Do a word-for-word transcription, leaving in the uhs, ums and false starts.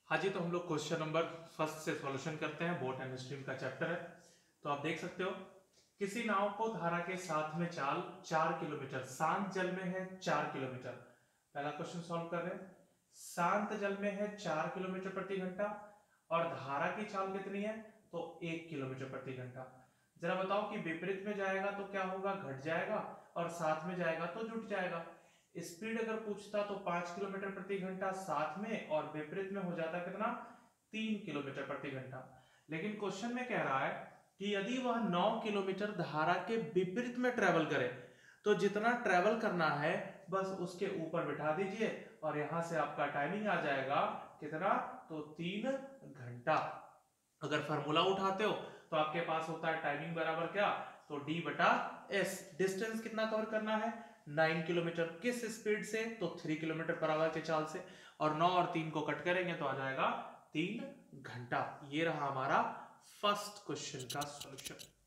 हाँ जी, तो हम लोग क्वेश्चन नंबर फर्स्ट से सॉल्यूशन करते हैं। बोट एंड स्ट्रीम का चैप्टर है। तो आप देख सकते हो, किसी नाव को धारा के साथ में चाल चार किलोमीटर, शांत जल में है चार किलोमीटर। पहला क्वेश्चन सॉल्व कर रहे हैं। शांत जल में है चार किलोमीटर प्रति घंटा और धारा की चाल कितनी है, तो एक किलोमीटर प्रति घंटा। जरा बताओ कि विपरीत में जाएगा तो क्या होगा, घट जाएगा, और साथ में जाएगा तो जुट जाएगा। स्पीड अगर पूछता तो पांच किलोमीटर प्रति घंटा साथ में, और विपरीत में हो जाता कितना, तीन किलोमीटर प्रति घंटा। लेकिन क्वेश्चन में कह रहा है कि यदि वह नौ किलोमीटर धारा के विपरीत में ट्रेवल करे तो जितना ट्रेवल करना है बस उसके ऊपर बिठा दीजिए, और यहां से आपका टाइमिंग आ जाएगा कितना, तो तीन घंटा। अगर फार्मूला उठाते हो तो आपके पास होता है टाइमिंग बराबर क्या, तो डी बटा एस। डिस्टेंस कितना कवर करना है, नाइन किलोमीटर। किस स्पीड से, तो थ्री किलोमीटर पर आवर के चाल से, और नौ और तीन को कट करेंगे तो आ जाएगा तीन घंटा। ये रहा हमारा फर्स्ट क्वेश्चन का सॉल्यूशन।